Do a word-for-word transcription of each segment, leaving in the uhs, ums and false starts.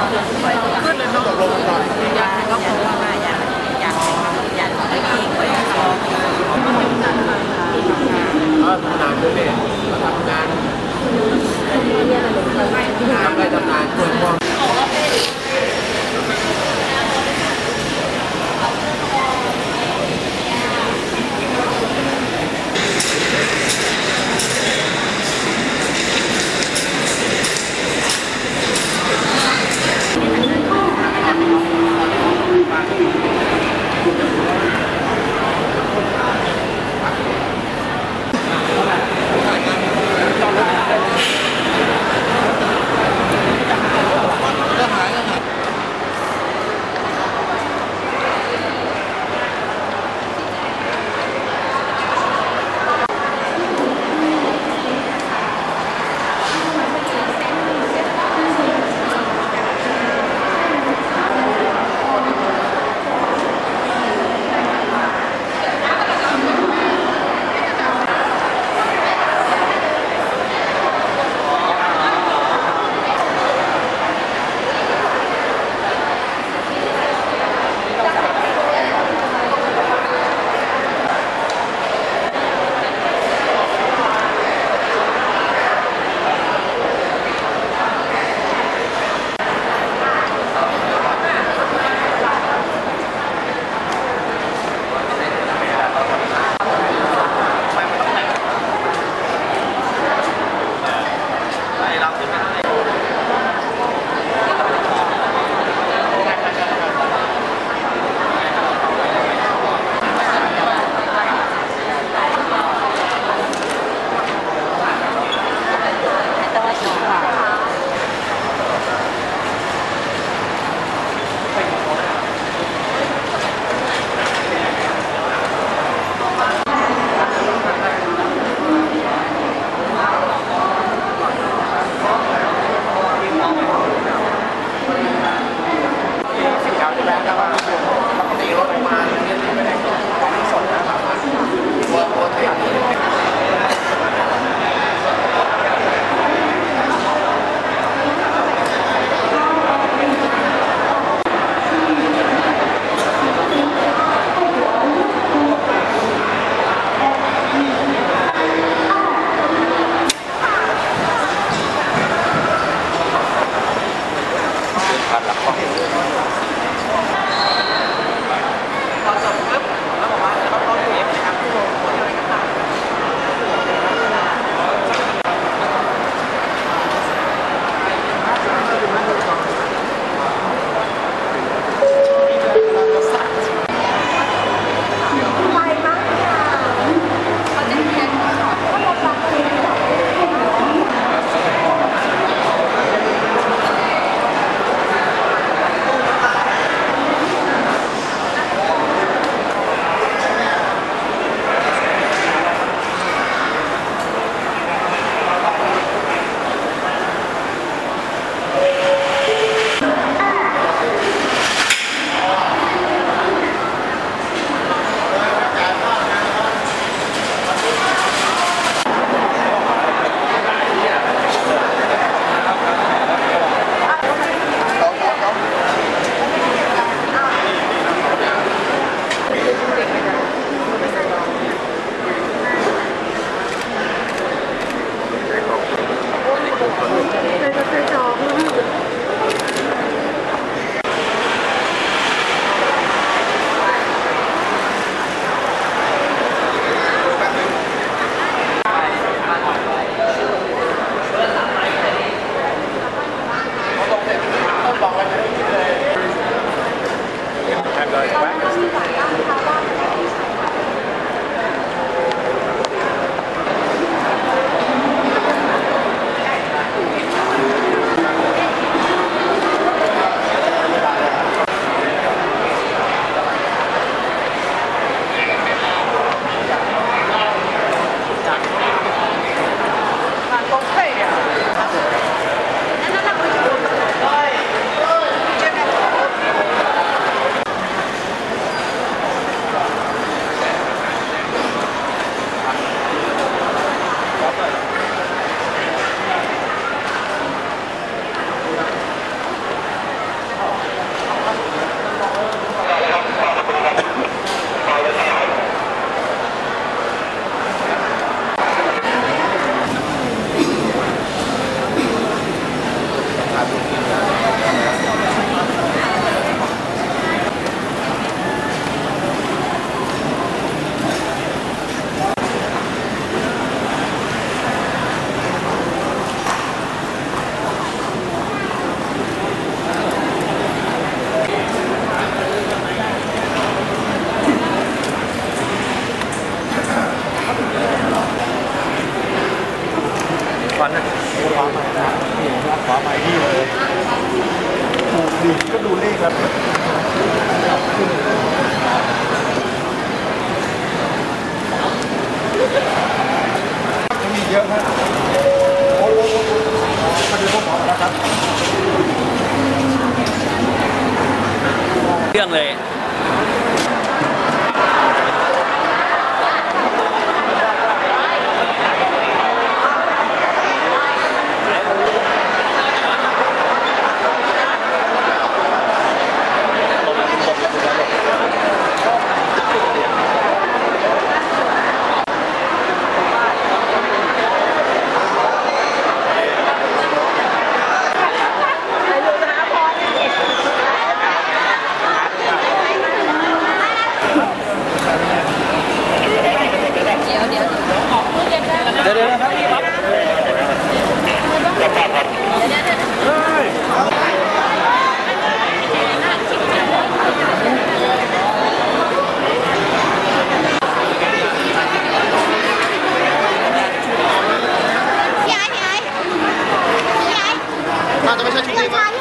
ขึ้นเลยต้องตกลงกันก่อนอยากก็คงว่าอยากอยากอยากไปกินก็อยากลองก็ทำงานด้วยเนี่ยทำงานทำได้ทำงานช่วยพ่อาไปที่เลยดูดิก็ดูเลขแล้วมีเยอะครับโอ้โหมาดูพวกหมอนะครับเรื่องเลยเดี๋ยวเดี๋ยวนะครับมาจะไม่ใช่ชุดนี้มั้ย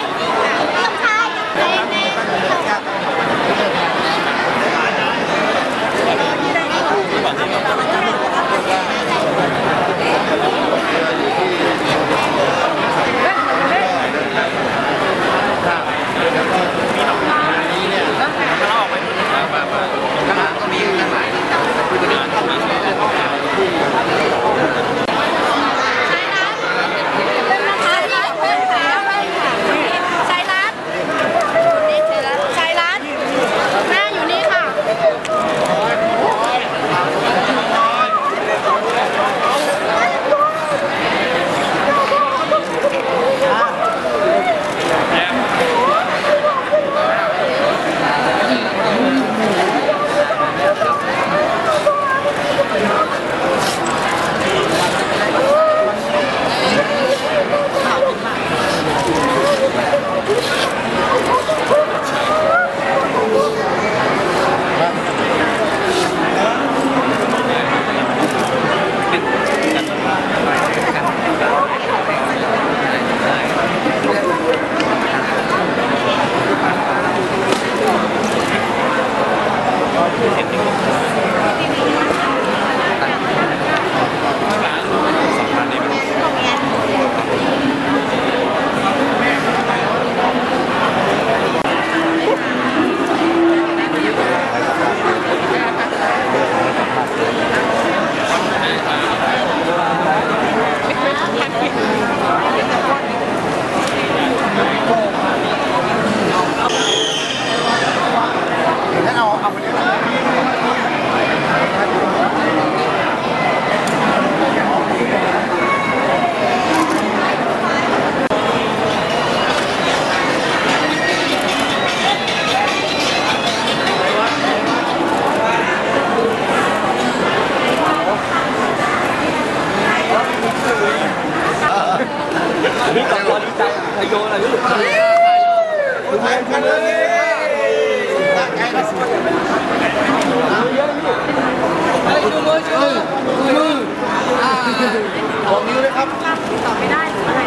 นี่กับตัวดีใจไทยโยนอะไรอยู่คุณแม่กันเลยตั้งใจมาสู้เยอะนี่เฮ้ยชูมือชูมือบอกนิ้วเลยครับตอบไม่ได้หรืออะไร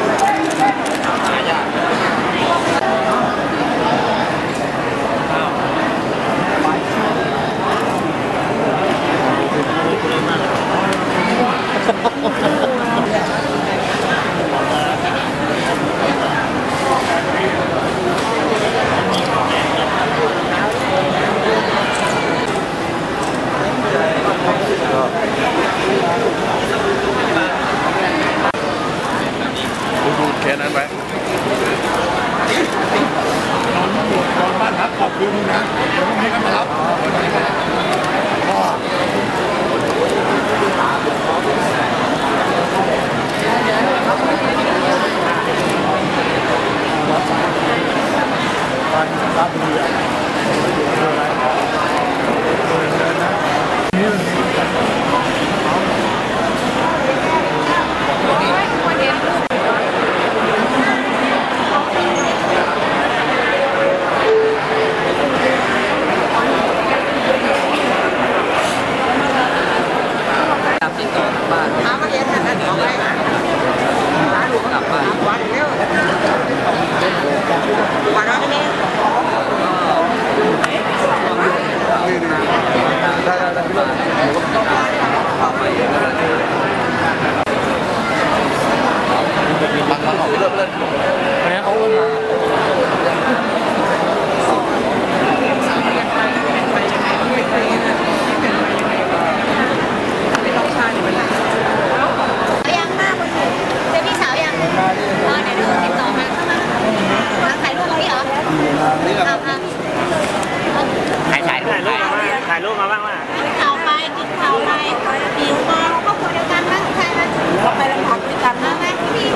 ดูแค่นั้นไหมนอนนอนบ้านพักขอบคุณนะเดี๋ยวพรุ่งนี้ก็มารับบ้านรับเรือยังมากคนอื่นเป็นพี่สาวยังอ๋อไหนดูติดต่อมาเข้ามามาถ่ายรูปกับพี่เหรอเอาค่ะถ่ายถ่ายถ่ายรูปมาบ้างถ่ายรูปมาบ้างว่ากินข้าวไปกินข้าวไปหิวมาครอบครัวเดียวกันนะใช่ไหมไปลำพังด้วยกันนะแม่พี่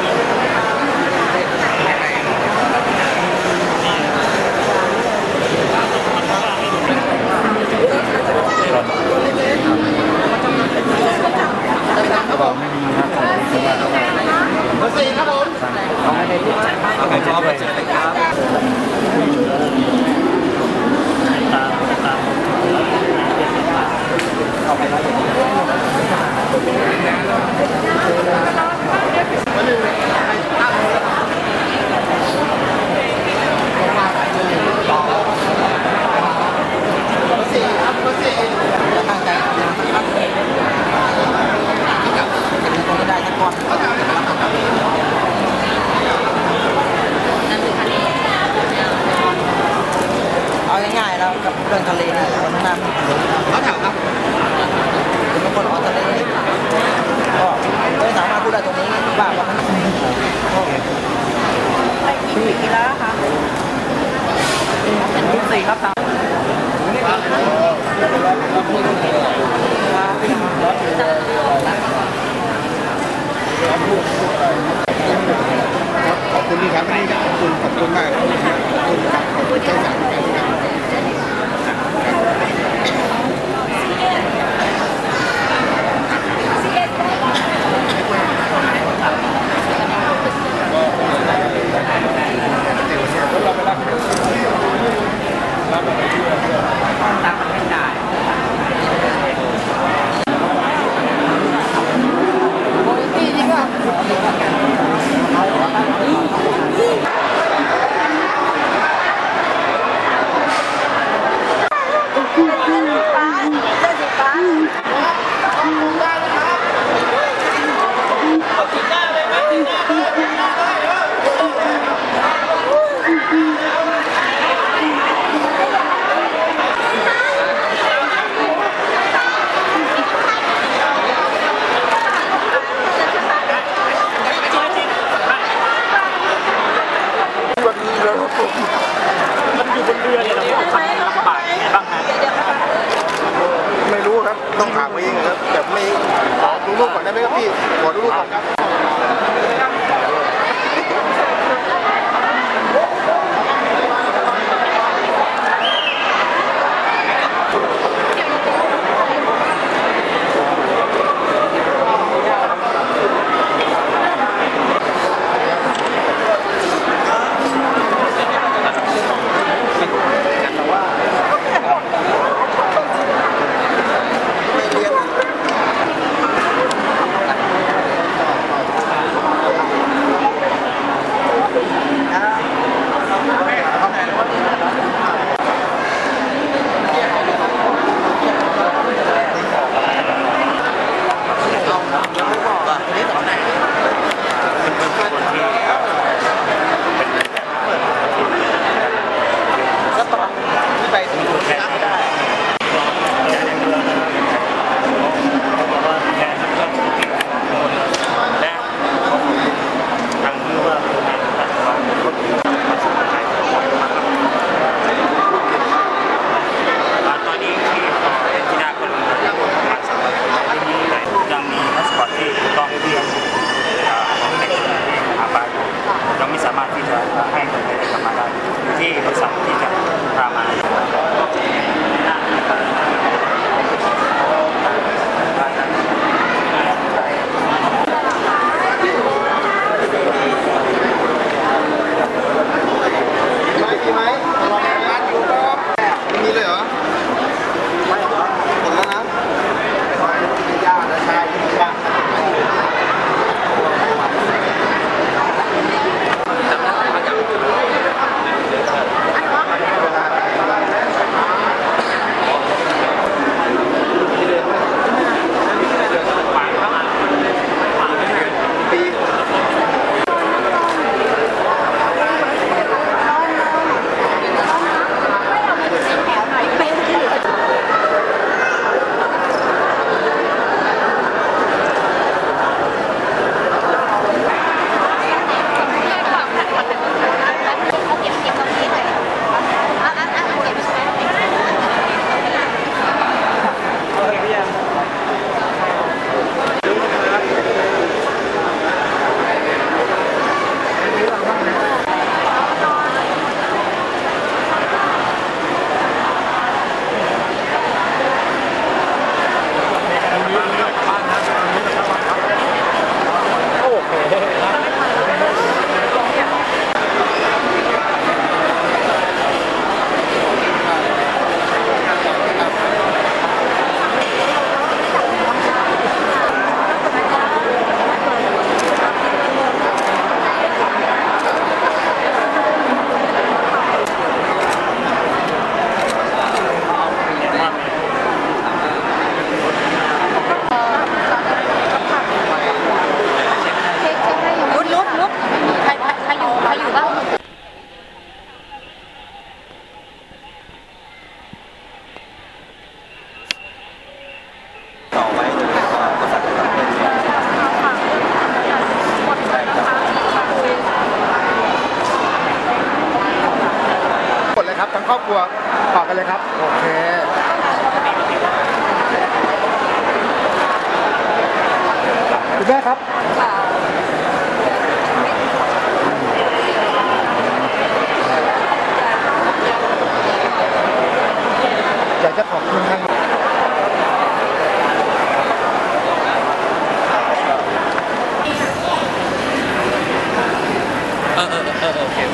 บอกไม่มีนะเบอร์สี่ครับผมเอาไปเลยเอาไปเอาไปตามตามเอาไปแล้วสี่ครับเบอร์สี่ตั้งใจตั้งใจไม่ได้ทั้งก้อนเอาง่ายๆแล้วกับเรื่องทะเลนี่เราไม่น่ามีเขาแถวครับเป็นคนออกทะเลก็ไม่สามารถพูดได้ตรงนี้บ้างว่ามันไปกี่ปีแล้วคะเป็นรุ่นสี่ครับทางขอบคุณพี่ครับนี่ขอบคุณขอบคุณมากขอบคุณครับขอบคุณเจ้าสาวไม่รู้ครับต้องถามเองครับแต่ไม่ขอดูรูปก่อนได้ไหมครับพี่ขอดูรูปก่อนครับครับทั้งครอบครัวฝากกันเลยครับโอเคคุณแม่ครับอยากจะขอบคุณทางเออเออเออโอเค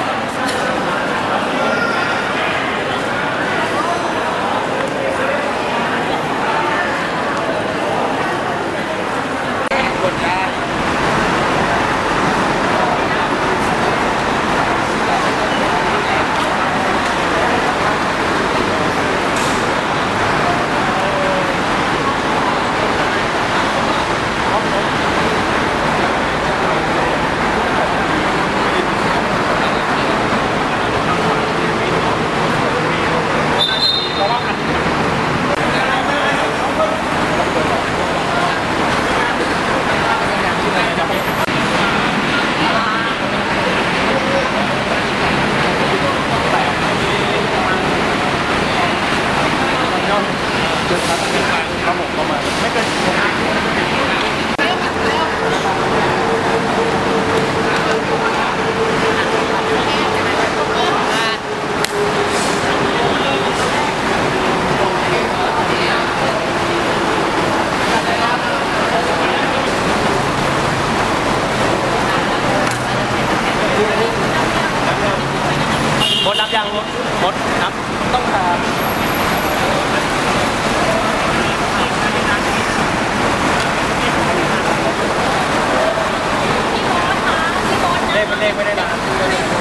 หมดรับยังหมดรับต้องทานเลขเป็นเลขไม่ได้นะ